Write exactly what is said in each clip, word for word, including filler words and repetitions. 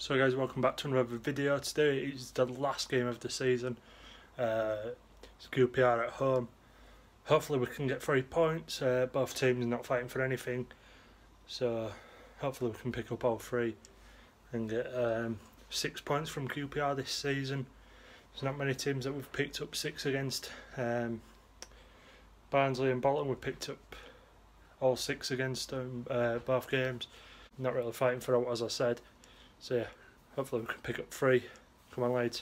So guys, welcome back to another video. Today is the last game of the season. Uh, it's Q P R at home. Hopefully we can get three points. Uh, both teams not fighting for anything, so hopefully we can pick up all three and get um, six points from Q P R this season. There's not many teams that we've picked up six against. Um, Barnsley and Bolton we picked up all six against um, uh, both games. Not really fighting for it, as I said. So yeah, hopefully we can pick up three. Come on, Leeds.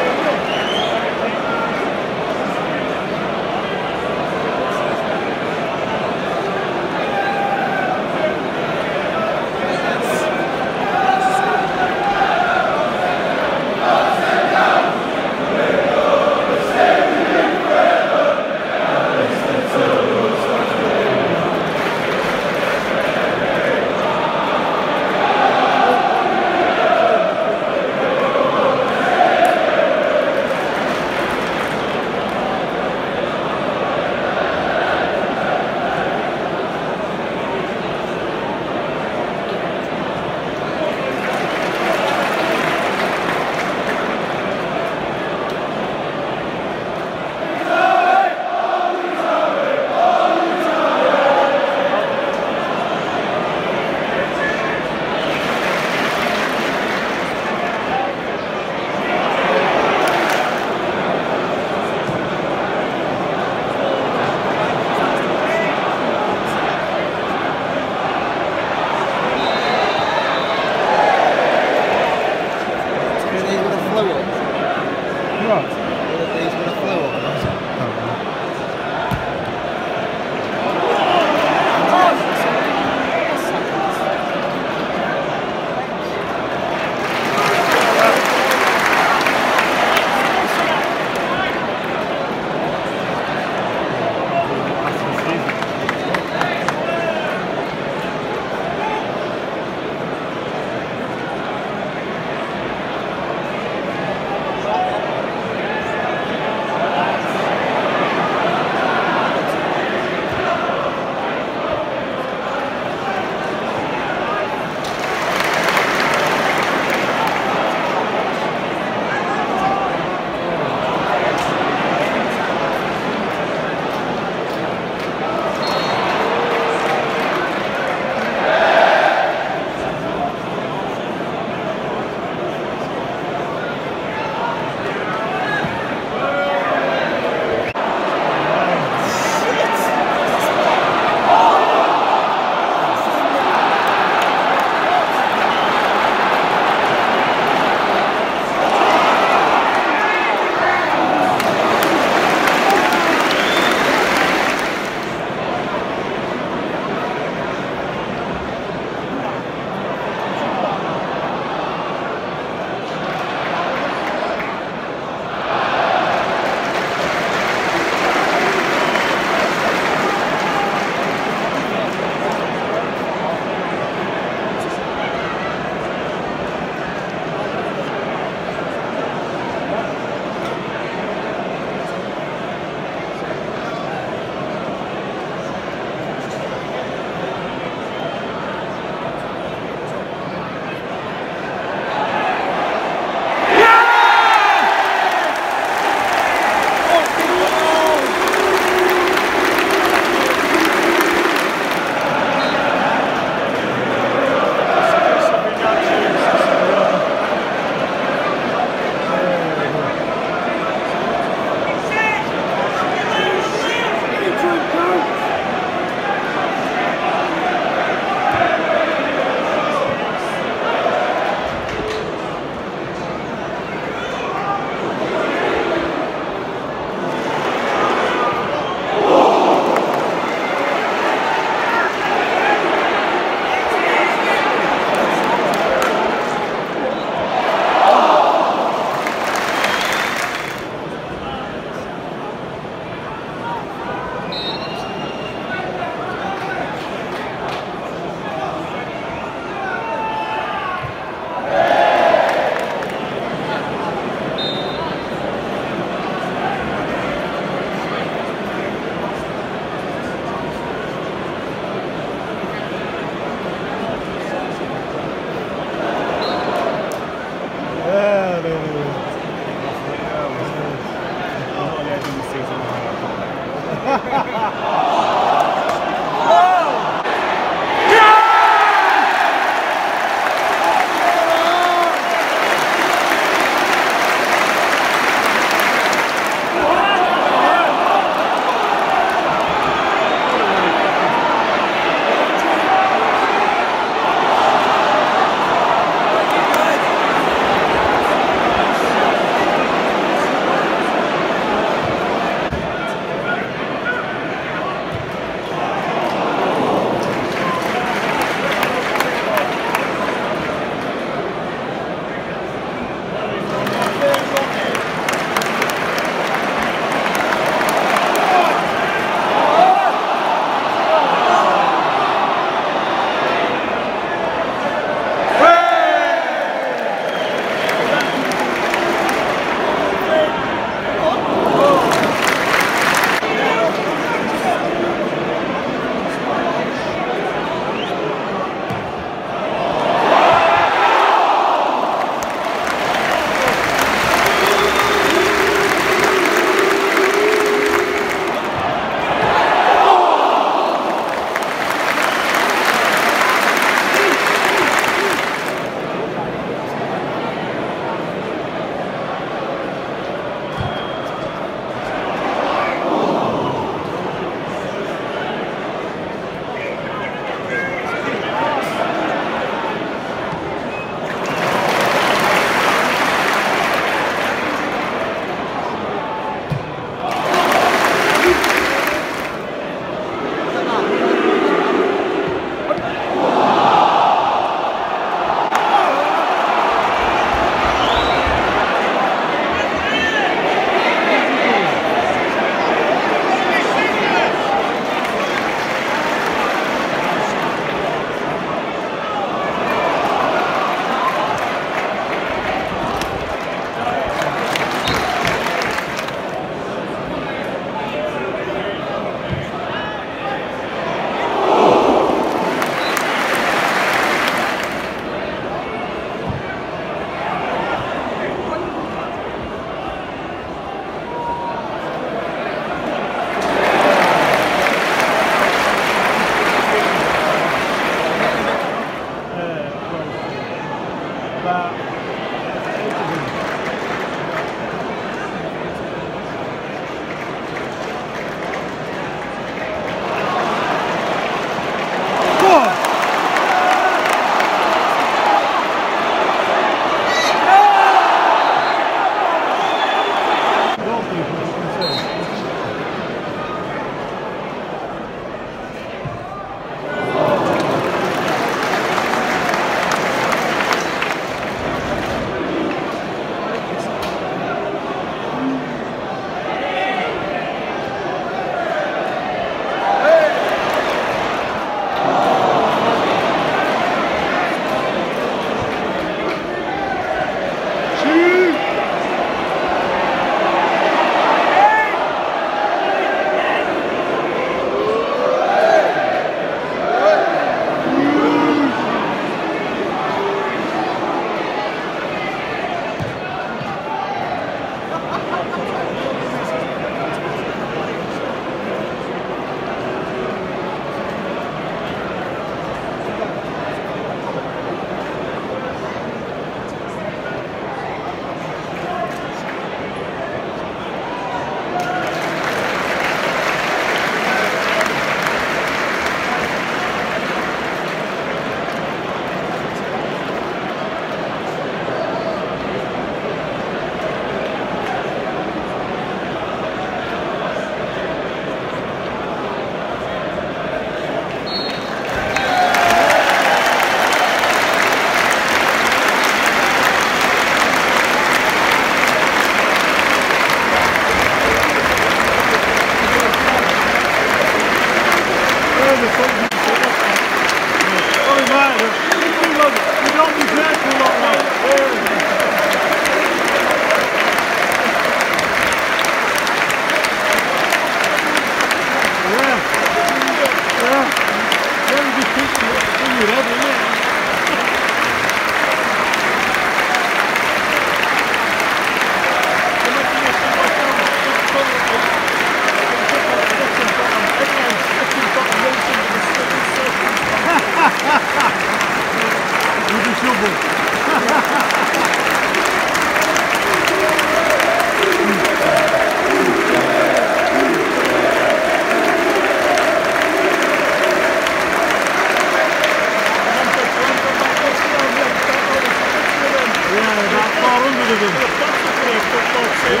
your football team.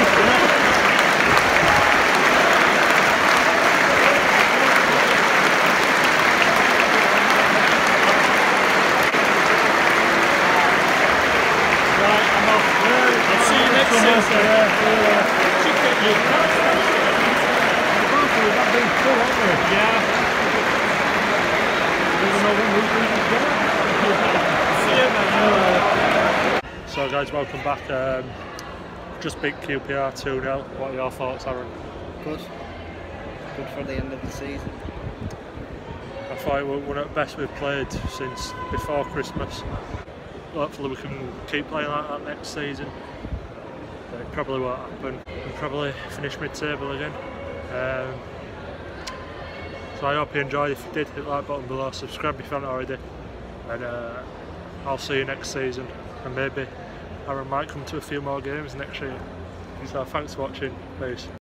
Right, I'm off. I'll see you next season. Yeah. So guys, welcome back. Um, just beat Q P R two nil. What are your thoughts, Aaron? Good. Good for the end of the season. I thought it was one of the best we've played since before Christmas. Hopefully we can keep playing like that next season. But it probably won't happen. We'll probably finish mid-table again. Um, so I hope you enjoyed. If you did, hit the like button below, subscribe if you haven't already. And uh, I'll see you next season. And maybe Aaron might come to a few more games next year. So thanks for watching. Peace.